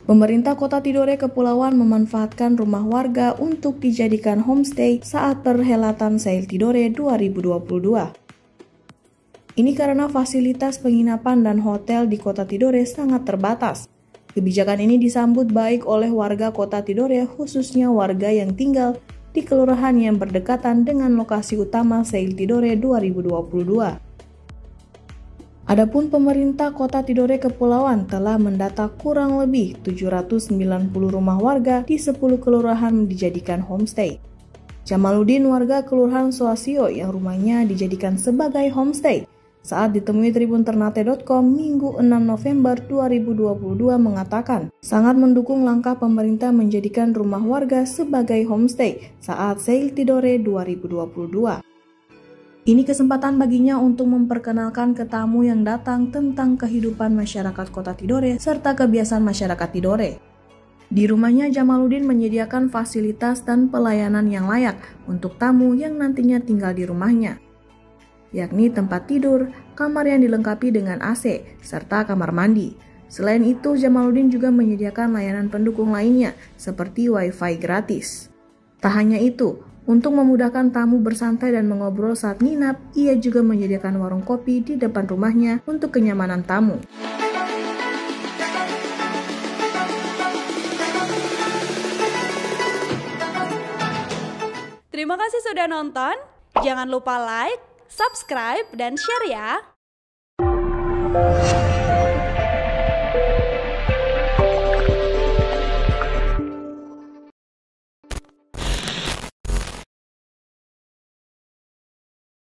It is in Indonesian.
Pemerintah Kota Tidore Kepulauan memanfaatkan rumah warga untuk dijadikan homestay saat perhelatan Sail Tidore 2022. Ini karena fasilitas penginapan dan hotel di Kota Tidore sangat terbatas. Kebijakan ini disambut baik oleh warga Kota Tidore, khususnya warga yang tinggal di kelurahan yang berdekatan dengan lokasi utama Sail Tidore 2022. Adapun pemerintah Kota Tidore Kepulauan telah mendata kurang lebih 790 rumah warga di 10 kelurahan dijadikan homestay. Jamaluddin, warga Kelurahan Soasio yang rumahnya dijadikan sebagai homestay, saat ditemui Tribun Ternate.com Minggu 6 November 2022 mengatakan sangat mendukung langkah pemerintah menjadikan rumah warga sebagai homestay saat Sail Tidore 2022. Ini kesempatan baginya untuk memperkenalkan ke tamu yang datang tentang kehidupan masyarakat Kota Tidore serta kebiasaan masyarakat Tidore. Di rumahnya, Jamaluddin menyediakan fasilitas dan pelayanan yang layak untuk tamu yang nantinya tinggal di rumahnya, yakni tempat tidur, kamar yang dilengkapi dengan AC, serta kamar mandi. Selain itu, Jamaluddin juga menyediakan layanan pendukung lainnya seperti WiFi gratis. Tak hanya itu, untuk memudahkan tamu bersantai dan mengobrol saat nginap, ia juga menyediakan warung kopi di depan rumahnya untuk kenyamanan tamu. Terima kasih sudah nonton. Jangan lupa like, subscribe, dan share ya.